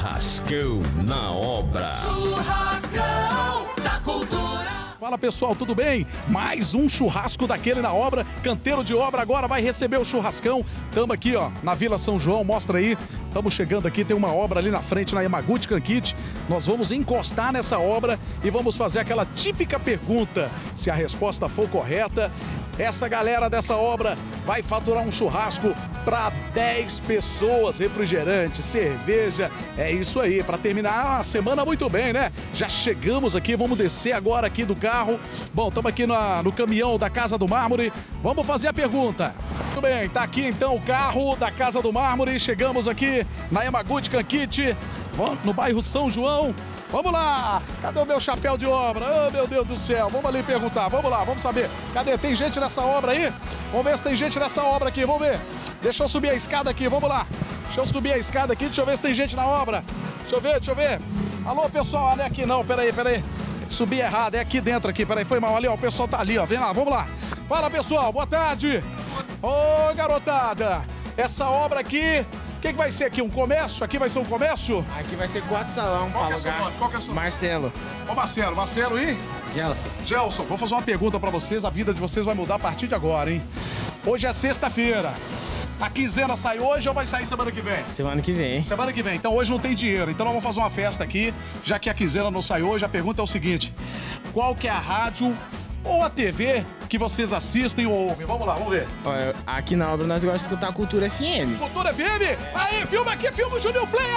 Churrascão na obra. Churrascão da Cultura. Fala pessoal, tudo bem? Mais um churrasco daquele na obra. Canteiro de obra agora vai receber o churrascão. Tamo aqui, ó, na Vila São João, mostra aí. Estamos chegando aqui, tem uma obra ali na frente, na Yamaguchi Kankit. Nós vamos encostar nessa obra e vamos fazer aquela típica pergunta. Se a resposta for correta, essa galera dessa obra vai faturar um churrasco para 10 pessoas, refrigerante, cerveja, é isso aí, para terminar a semana muito bem, né? Já chegamos aqui, vamos descer agora aqui do carro. Bom, estamos aqui no caminhão da Casa do Mármore, vamos fazer a pergunta. Muito bem, tá aqui então o carro da Casa do Mármore, chegamos aqui na Yamaguchi Kankit, no bairro São João. Vamos lá! Cadê o meu chapéu de obra? Oh, meu Deus do céu! Vamos ali perguntar, vamos lá, vamos saber. Cadê? Tem gente nessa obra aí? Vamos ver se tem gente nessa obra aqui, vamos ver. Deixa eu subir a escada aqui, vamos lá. Deixa eu subir a escada aqui, deixa eu ver se tem gente na obra. Deixa eu ver. Alô, pessoal, olha aqui não, peraí. Subi errado, é aqui dentro aqui, peraí, foi mal ali, ó. O pessoal tá ali, ó, vem lá, vamos lá. Fala, pessoal, boa tarde. Ô, garotada, essa obra aqui... O que vai ser aqui? Um comércio? Aqui vai ser um comércio? Aqui vai ser 4 salão para alugar. Qual que é o seu nome? Marcelo. Ô Marcelo e? Gelson, vou fazer uma pergunta pra vocês. A vida de vocês vai mudar a partir de agora, hein? Hoje é sexta-feira. A quinzena sai hoje ou vai sair semana que vem? Semana que vem. Semana que vem. Então hoje não tem dinheiro. Então nós vamos fazer uma festa aqui. Já que a quinzena não sai hoje, a pergunta é o seguinte. Qual que é a rádio ou a TV que vocês assistem ou ouvem? Vamos lá, vamos ver. Olha, aqui na obra nós gostamos de escutar a Cultura FM. Cultura FM? Aí, filma aqui, filma o Júnior Play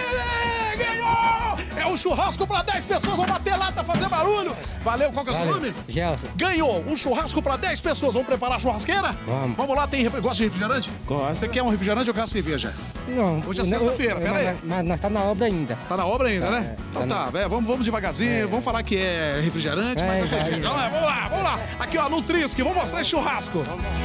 aí! Ganhou! É um churrasco pra 10 pessoas, vão bater lata, fazer barulho. Valeu, qual que é o seu nome? Gelson. Ganhou um churrasco pra 10 pessoas. Vamos preparar a churrasqueira? Vamos. Vamos lá, gosta de refrigerante? Gosto. Você quer um refrigerante ou quer uma cerveja? Não. Hoje é sexta-feira, pera aí. Mas nós tá na obra ainda. Tá na obra ainda, né? Então tá, velho, vamos devagarzinho, vamos falar que é refrigerante, mas é cerveja. Vamos lá. Aqui, ó, no Trisque, vamos mostrar esse churrasco.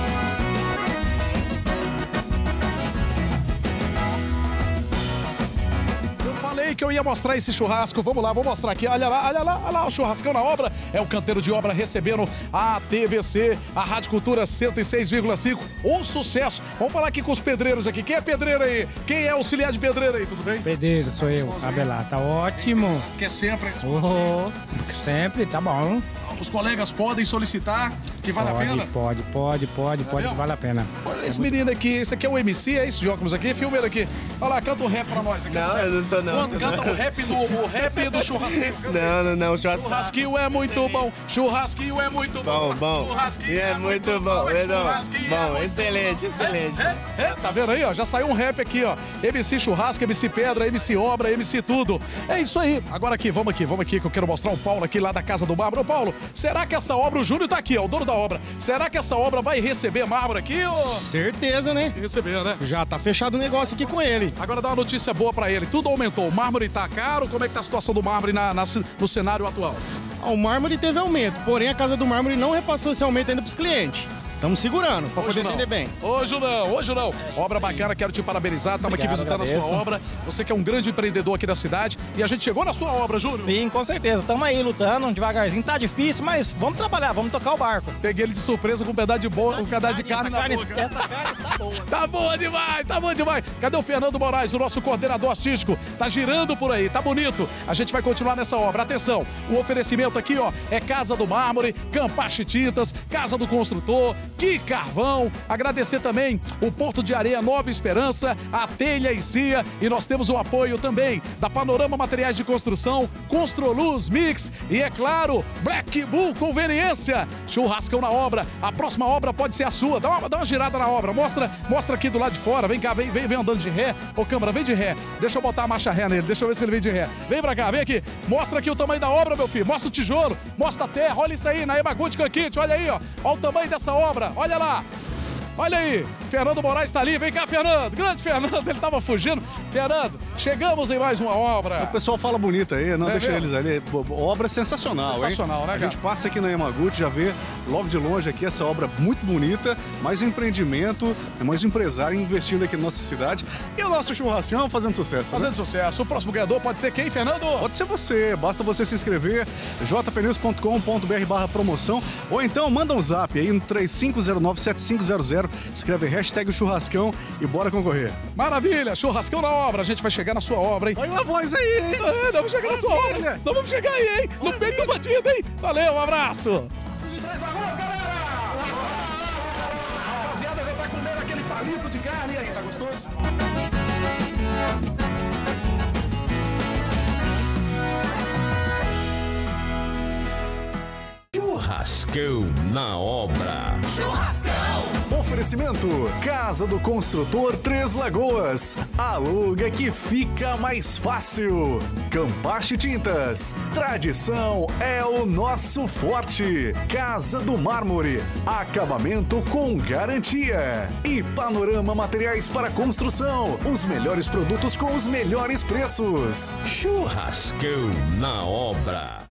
Eu falei que eu ia mostrar esse churrasco, vamos lá, vou mostrar aqui, olha lá, o churrascão na obra, é o canteiro de obra recebendo a TVC, a Rádio Cultura 106,5, um sucesso. Vamos falar aqui com os pedreiros aqui, quem é pedreiro aí? Quem é auxiliar de pedreiro aí, tudo bem? Pedreiro, sou eu, Abelar, tá ótimo. Quer sempre esse Sempre, tá bom. Os colegas podem solicitar, que vale a pena? Pode, vale a pena. Olha esse menino aqui, esse aqui é o MC, é esse de óculos aqui? Filma ele aqui. Olha lá, canta um rap pra nós aqui. Não, eu não sou não. Canta o rap do churrasquinho. Não, Churrasquinho é muito bom, churrasquinho é muito bom. Churrasquinho é muito bom, bom, excelente. Tá vendo aí, ó? Já saiu um rap aqui, ó. MC Churrasco, MC Pedra, MC Obra, MC Tudo. É isso aí. Agora aqui, vamos aqui, que eu quero mostrar o Paulo aqui lá da Casa do Mármore. Ô, Paulo, será que essa obra, o Júnior tá aqui, ó, o dono da obra. Será que essa obra vai receber mármore aqui, ô? Certeza, né? Receber, né? Já tá fechado o negócio aqui com ele. Agora dá uma notícia boa pra ele. Tudo aumentou. O mármore tá caro. Como é que tá a situação do mármore no cenário atual? O mármore teve aumento, porém a Casa do Mármore não repassou esse aumento ainda pros clientes. Estamos segurando, para poder entender bem. Hoje não. Obra bacana, quero te parabenizar. Estamos aqui visitando a sua obra. Você que é um grande empreendedor aqui da cidade. E a gente chegou na sua obra, Júnior. Sim, com certeza. Estamos aí lutando devagarzinho. Tá difícil, mas vamos trabalhar, vamos tocar o barco. Peguei ele de surpresa com um pedaço de carne na boca. Essa carne tá boa. Tá boa demais. Cadê o Fernando Moraes, o nosso coordenador artístico? Tá girando por aí, tá bonito. A gente vai continuar nessa obra. Atenção, o oferecimento aqui, ó, é Casa do Mármore, Campache Tintas, Casa do Construtor, Que Carvão. Agradecer também o Porto de Areia Nova Esperança, a Telha e Cia, e nós temos o apoio também da Panorama Materiais de Construção, Construluz Mix e, é claro, Black Bull Conveniência. Churrascão na obra. A próxima obra pode ser a sua. Dá uma girada na obra. Mostra aqui do lado de fora. Vem cá, vem andando de ré. Ô, câmera, vem de ré. Deixa eu botar a marcha ré nele. Deixa eu ver se ele vem de ré. Vem pra cá, vem aqui. Mostra aqui o tamanho da obra, meu filho. Mostra o tijolo, mostra a terra. Olha isso aí, na Yamaguchi Kankit. Olha aí, ó. Olha o tamanho dessa obra. Olha lá. Olha aí, Fernando Moraes tá ali, vem cá, Fernando, grande Fernando, ele tava fugindo. Fernando, chegamos em mais uma obra. O pessoal fala bonito aí, não deixa mesmo? eles ali. Obra sensacional, sensacional, hein? né, A cara? gente passa aqui na Yamaguchi, já vê logo de longe aqui essa obra muito bonita, mais um empreendimento, mais um empresário investindo aqui na nossa cidade. E o nosso churrascão fazendo sucesso. Fazendo sucesso. O próximo ganhador pode ser quem, Fernando? Pode ser você, basta você se inscrever, jpneus.com.br/promoção, ou então manda um zap aí no 3509-7500 escreve hashtag churrascão e bora concorrer. Maravilha, churrascão na obra. A gente vai chegar na sua obra, hein? Olha uma voz aí, hein? Nós vamos chegar na sua obra. Nós vamos chegar aí, hein? No peito do bandido, hein? Valeu, um abraço. De Três Lagoas, galera! A rapaziada já tá comendo aquele palito de carne. E aí, tá gostoso? Churrascão na obra. Churrascão. Oferecimento Casa do Construtor Três Lagoas. Aluga que fica mais fácil. Campache Tintas. Tradição é o nosso forte. Casa do Mármore. Acabamento com garantia. E Panorama Materiais para Construção. Os melhores produtos com os melhores preços. Churrascão na obra.